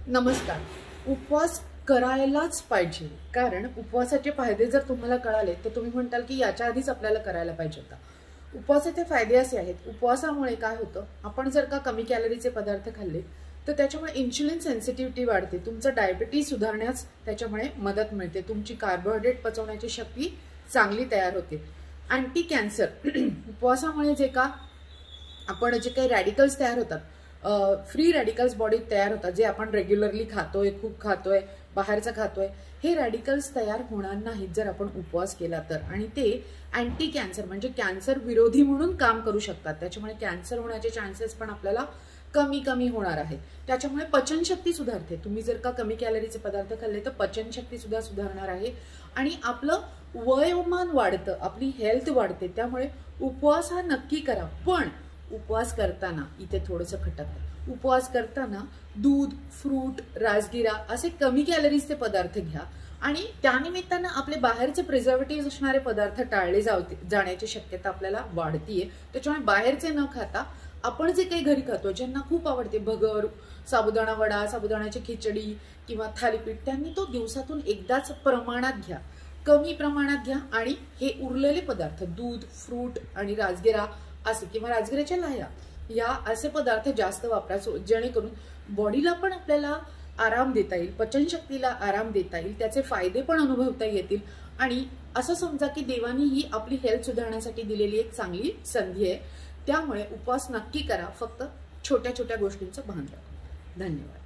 नमस्कार. उपवास करायलाच पाहिजे, कारण उपवासाचे फायदे जर तुम्हाला कळाले तर तुम्ही म्हणताल की याच्या आधीच आपल्याला करायला पाहिजे होता. उपवासाचे फायदे असे आहेत, उपवासामुळे काय होतं, आपण जर का कमी कॅलरीचे पदार्थ खाल्ले तर त्याच्यामुळे इन्सुलिन सेन्सिटिव्हिटी वाढते, तुमचं डायबिटीज सुधारण्यास त्याच्यामुळे मदत मिळते, तुमची कार्बोहायड्रेट पचवण्याची शक्ती चांगली तयार होते. अँटी कॅन्सर उपवासामुळे जे काही रॅडिकल्स तयार होतात, फ्री रॅडिकल्स बॉडीत तयार होतात, जे आपण रेग्युलरली खातोय, खूप खातोय, बाहेरचं खातोय, हे रॅडिकल्स तयार होणार नाहीत जर आपण उपवास केला तर. आणि ते अँटी कॅन्सर म्हणजे कॅन्सर विरोधी म्हणून काम करू शकतात, त्याच्यामुळे कॅन्सर होण्याचे चान्सेस पण आपल्याला कमी होणार आहेत. त्याच्यामुळे पचनशक्ती सुधारते. तुम्ही जर का कमी कॅलरीचे पदार्थ खाल्ले तर पचनशक्ती सुद्धा सुधारणार आहे आणि आपलं वयोमान वाढतं, आपली हेल्थ वाढते. त्यामुळे उपवास हा नक्की करा, पण उपवास करताना इथे थोडंसं खटकतं. उपवास करताना दूध, फ्रूट, राजगिरा असे कमी कॅलरीजचे पदार्थ घ्या आणि त्यानिमित्तानं आपले बाहेरचे प्रिझर्वेटिव्ह असणारे पदार्थ टाळले जाण्याची शक्यता आपल्याला वाढतीये. त्याच्यामुळे बाहेरचे न खाता आपण जे काही घरी खातो, ज्यांना खूप आवडते, भगर, साबुदाणा वडा, साबुदाण्याची खिचडी किंवा थालीपीठ, त्यांनी तो दिवसातून एकदाच प्रमाणात घ्या, कमी प्रमाणात घ्या. आणि हे उरलेले पदार्थ दूध, फ्रूट आणि राजगिरा असे किंवा राजगिराच्या लाह्या या असे पदार्थ जास्त वापरायचे, जेणेकरून बॉडीला पण आपल्याला आराम देता येईल, पचनशक्तीला आराम देता येईल, त्याचे फायदे पण अनुभवता येतील. आणि असं समजा की देवानी ही आपली हेल्थ सुधारण्यासाठी दिलेली एक चांगली संधी आहे. त्यामुळे उपवास नक्की करा, फक्त छोट्या छोट्या गोष्टींचं भान राखा. धन्यवाद.